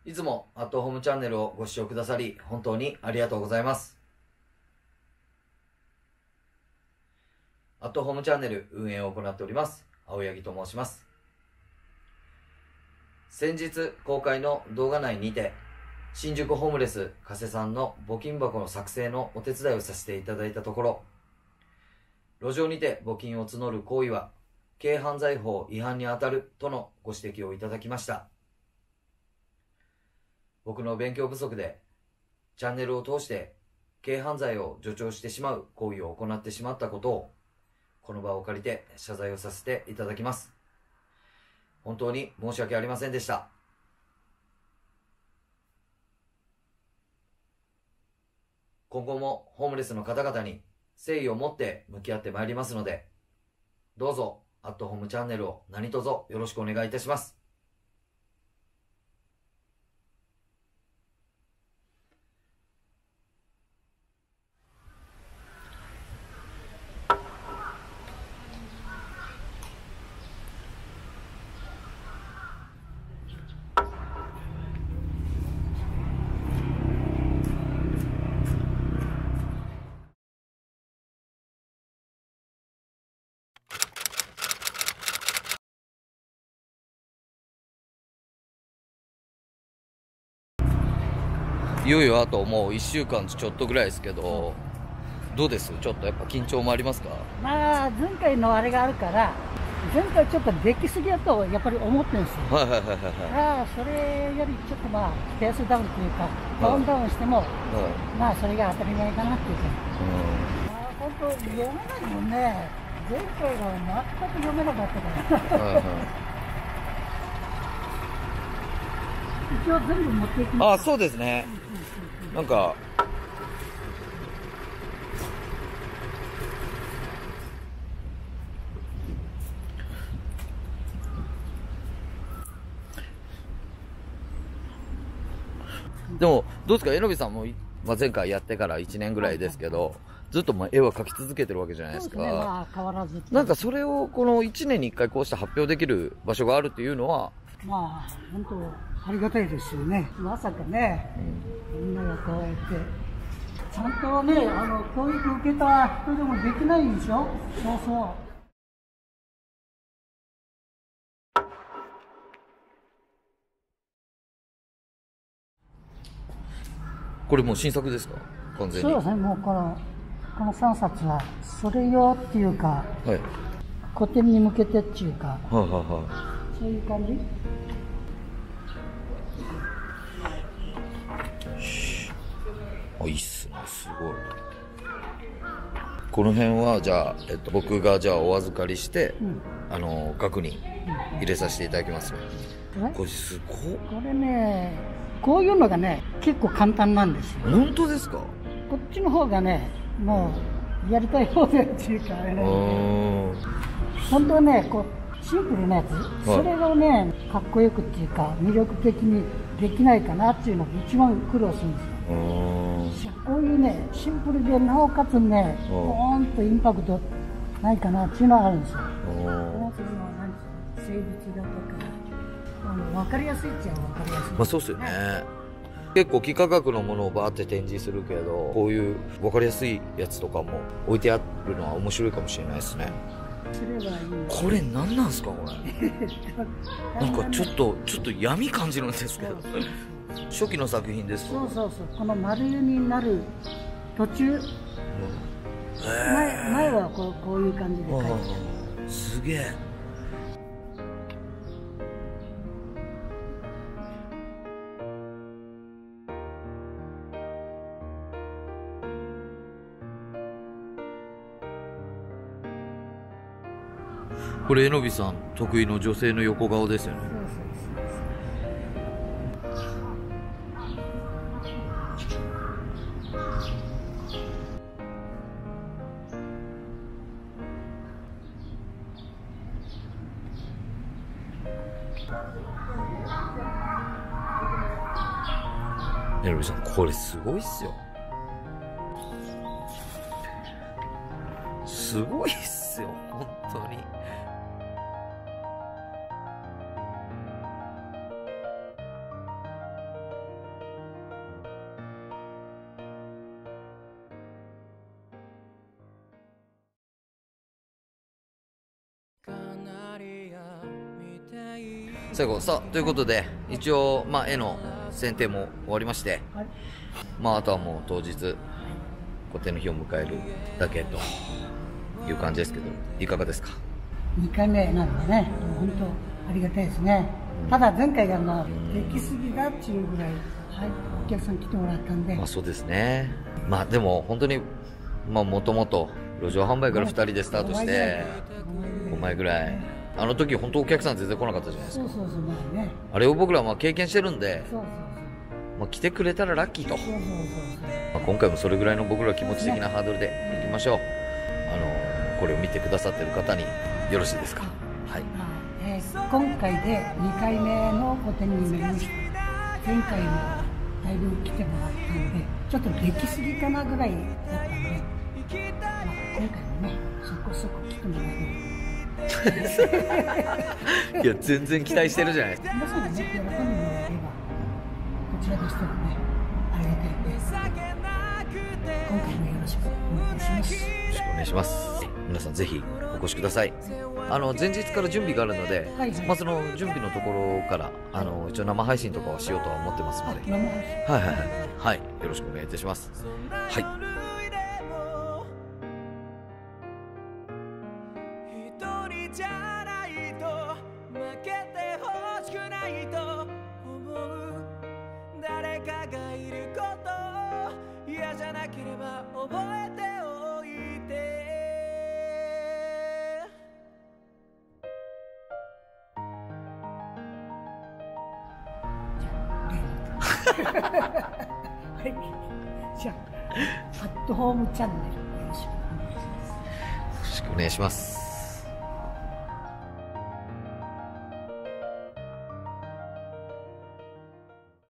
いつもアットホームチャンネルをご視聴くださり、本当にありがとうございます。アットホームチャンネル運営を行っております、青柳と申します。先日公開の動画内にて、新宿ホームレス加瀬さんの募金箱の作成のお手伝いをさせていただいたところ、路上にて募金を募る行為は、軽犯罪法違反にあたるとのご指摘をいただきました。僕の勉強不足で、チャンネルを通して軽犯罪を助長してしまう行為を行ってしまったことを、この場を借りて謝罪をさせていただきます。本当に申し訳ありませんでした。今後もホームレスの方々に誠意を持って向き合ってまいりますので、どうぞアットホームチャンネルを何卒よろしくお願いいたします。いよいよあともう1週間ちょっとぐらいですけど、どうです？ちょっとやっぱ緊張もありますか？ まあ前回のあれがあるから、前回ちょっとできすぎだとやっぱり思ってるんですよ。 はいはいはいはいはい。 それよりちょっとペースダウンというか、トーンダウンしても、それが当たり前かなっていうか。本当読めないもんね。前回は全く読めなかったから。一応全部持っていきます。 あ、そうですね。なんかでもどうですか、榎さんも、前回やってから1年ぐらいですけど、ずっと絵は描き続けてるわけじゃないですか。 そうですね、変わらず。 なんかそれをこの1年に1回こうして発表できる場所があるっていうのは、 本当ありがたいですよね。まさかね、みんながこうやってちゃんとね、教育受けた人でもできないんでしょ。そうそう。 これもう新作ですか？完全に。 そうですね、もうこの3冊はそれ用っていうか、 はい、 古典に向けてっていうか、 はいはいはい、 そういう感じ。 いいっすね、すごい。この辺はじゃあ、僕がじゃあお預かりして、額に入れさせていただきますね。これすごい。 これね、こういうのがね、結構簡単なんですよ。 本当ですか？ こっちの方がね、もうやりたい方でっていうかあれね。本当はね、シンプルなやつ、それがね、かっこよくっていうか魅力的にできないかなっていうのが一番苦労するんですよ。こういうね、シンプルでなおかつね、ポーンとインパクトないかなっていうのがあるんですよ。生物だとか、分かりやすいっちゃ分かりやすい。 そうですよね。結構幾何学のものをバーって展示するけど、こういう分かりやすいやつとかも置いてあるのは面白いかもしれないですね。これ何なんですか、これ。なんかちょっと闇感じるんですけど。初期の作品ですか？ そう、この丸湯になる途中、前はこういう感じで描いてある。 すげえ。これ榎さん得意の女性の横顔ですよね。榎さん、これすごいっすよ。すごいっすよ、本当に。 最後、さあ、ということで、一応、まあ、絵の選定も終わりまして、 はい、 まあ、あとはもう当日、個展の日を迎えるだけという感じですけど、いかがですか ？2回目なんでね、本当ありがたいですね。ただ前回ができすぎだっていうぐらい、はい、お客さん来てもらったんで。 まあそうですね。まあでも本当に、まあもともと路上販売から2人でスタートして、5枚ぐらい。あの時本当お客さん全然来なかったじゃないですか。 そうそうそう、まあね。 あれを僕らはまあ経験してるんで、 そうそうそう。 まあ来てくれたらラッキーと。 そうそうそうそう。 まあ今回もそれぐらいの僕ら気持ち的なハードルでいきましょう。これを見てくださってる方によろしいですか。はい。 今回で2回目の個展になりました。前回もだいぶ来てもらったんで、ちょっとできすぎかなぐらいだったんで、まあ、今回もね、そこそこ来てもらえる。 いや、全然期待してるじゃないですか。 皆さんがね、喜んでもらえれば、こちらとしてはね、ありがたいんで、今回もよろしくお願いします。 よろしくお願いします。皆さんぜひお越しください。前日から準備があるので、 はいはい、 まあ、その準備のところから一応生配信とかはしようとは思ってますので、 生配信、 はいはいはいはい、よろしくお願いいたします。はい。 誰かがいること嫌じゃなければ覚えておいて。 はい、じゃあアットホームチャンネルよろしくお願いします。 よろしくお願いします。